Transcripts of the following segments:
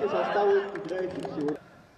Следующие составы играющих сегодня.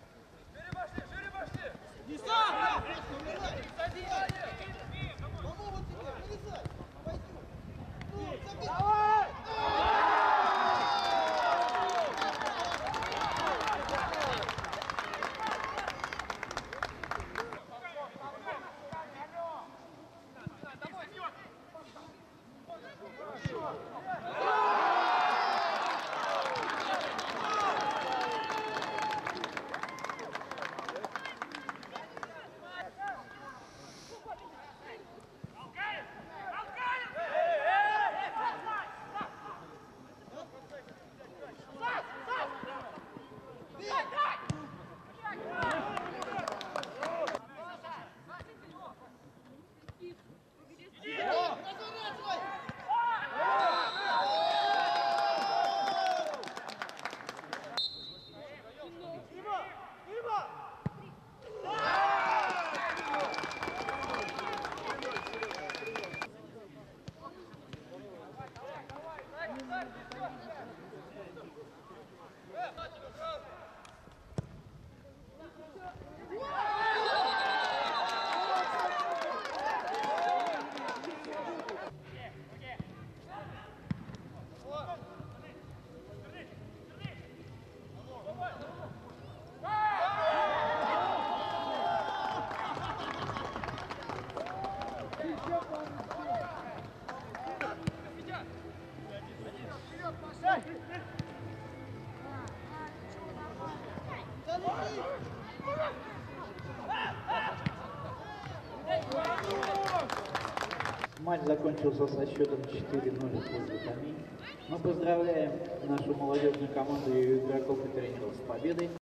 Матч закончился со счетом 4-0 в пользу Каминь. Мы поздравляем нашу молодежную команду и игроков и тренеров с победой.